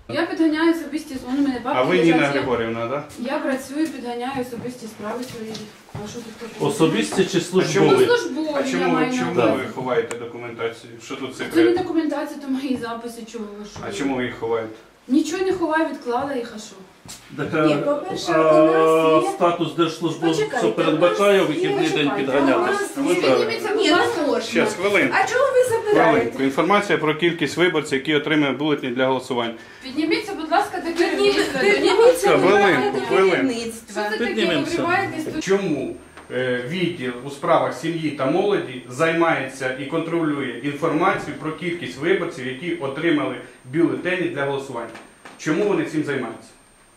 Я підганяю особисті, вони мене папки. А ви Ніна Григорівна, так? Я працюю, підганяю особисті справи свої. А що тут таке? Особисті чи Ну, службові? службові, А я чому маю на ви увазі. ховаєте документацію? Що тут Це не секрет? документація, то мої записи, чого ви що? А чому ви їх ховаєте? Нічого не ховаю, відклала їх, а що? Так, Ні, по-перше, у нас є... статус держслужбовця Почекайте, передбачає у нас є- вихідний день почекайте, підганятися. у нас є- Підніміться, будь Ні, ласка. не можна. Щас, хвилинку. А чого ви забираєте? Хвилинку. Інформація про кількість виборців, які отримали бюлетені для голосування. Підніміться, будь ласка, до керівництва. Підніміться, будь ласка, Хвилинку, до хвилинку. керівництва. Що це таке? Ви Піднімемося. вриваєтесь тут? Чому відділ у справах сім'ї та молоді займається і контролює інформацію про кількість виборців, які отримали бюлетені для голосування? Чому вони цим займаються?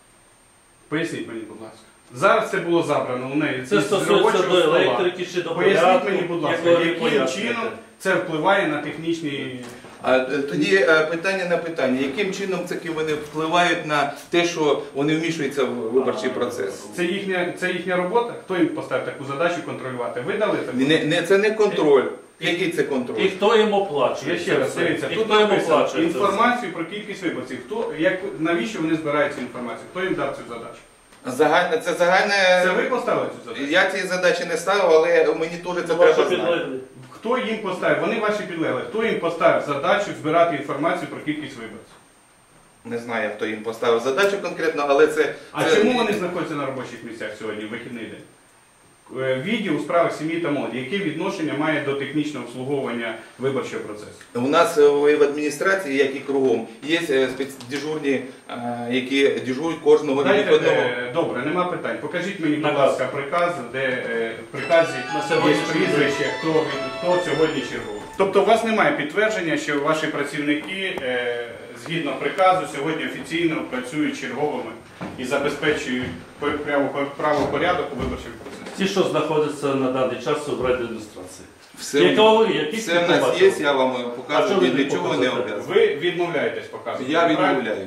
Поясніть мені, будь ласка. Зараз це було забрано у неї. Це з стосується робочого до стола. електрики чи до Поясніть порядку, мені, будь ласка, як ви яким поясните. чином це впливає на технічні... А тоді питання на питання. Яким чином це вони впливають на те, що вони вмішуються в виборчий процес? Це їхня робота? Хто їм поставив таку задачу контролювати? Ви дали таку? Це не контроль. Який це І контроль? хто їм оплачує? Я ще раз, дивіться, І тут хто їм написано оплачує? це все? інформацію про кількість виборців. Навіщо вони збирають цю інформацію? Хто їм дав цю задачу? Це загальне. Це ви поставили цю задачу? Я цієї задачі не ставив, але мені теж це Ваші треба знати. підлеглі. Хто їм поставив? Вони ваші підлегли. Хто їм поставив задачу збирати інформацію про кількість виборців? Не знаю, хто їм поставив задачу конкретно, але це. А чому вони знаходяться на робочих місцях сьогодні, в вихідний день? Відділ у справах сім'ї та молоді. Яке відношення має до технічного обслуговування виборчого процесу? У нас в адміністрації, як і кругом, є спецдежурні, які дежурять кожного вихідного. Добре, нема питань. Покажіть мені, будь Наказ. ласка, приказ, де в приказі На є сьогоднішній прізвище, хто сьогодні черговий. Тобто у вас немає підтвердження, що ваші працівники, згідно приказу, сьогодні офіційно працюють черговими і забезпечують правопорядок у виборчому процесі. Ті, що знаходяться на даний час у адміністрації. Все в нас є, я вам А покажу, що ви для чого не показуєте? обов'язково. Ви відмовляєтесь показувати? Я правильно? відмовляю.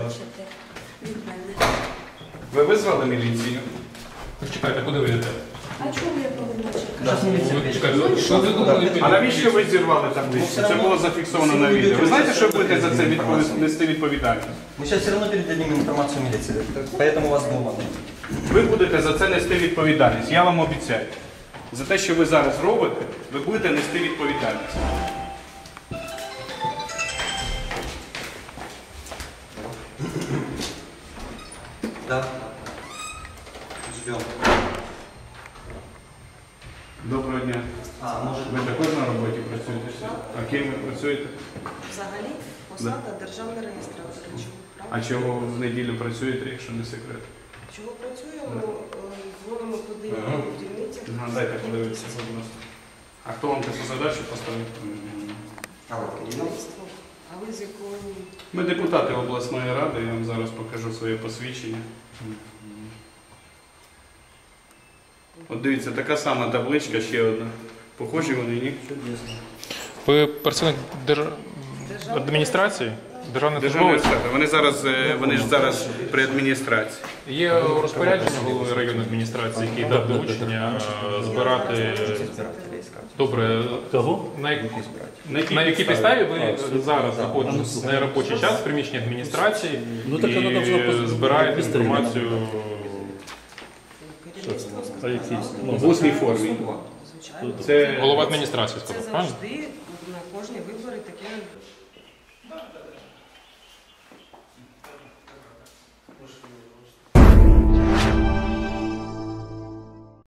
Від мене. Ви визвали міліцію? Чекайте, куди ви йдете? А чого я повинна чекати? Чекайте, що ви думали? А навіщо ви зірвали табличку? Це було зафіксовано на відео. Ви знаєте, що будете за це нести відповідальність? Мы сейчас все равно передадим информацию милиции, поэтому вас дома. Ви будете за це нести відповідальність, я вам обіцяю. За те, що ви зараз робите, ви будете нести відповідальність. Да. Ждем. Доброго дня. Может Ви також на роботі працюєте? А ким ви працюєте? Взагалі посада державний реєстратор. А чого в неділю працюєте, якщо не секрет? Чого працюємо? Дзвонимо туди в дільниці. Дайте подивитися, будь ласка. А хто вам таку задачу поставив? А ви з якої? Ми депутати обласної ради, я вам зараз покажу своє посвідчення. От дивіться, така сама табличка, ще одна. Похожі вони, ні? Ви працівник адміністрації? Державний Державний службовець? адміністратор. Вони ж зараз при адміністрації. Є розпорядження голови районної адміністрації, який дав доручення збирати. Добре, Кого? на якій підставі ви зараз знаходитесь на робочий час в приміщенні адміністрації Ну, так воно должно і збираєте інформацію? А які? В усній формі. Звичайно. Це Голова адміністрації Це сказав, правильно? завжди на кожні вибори таке.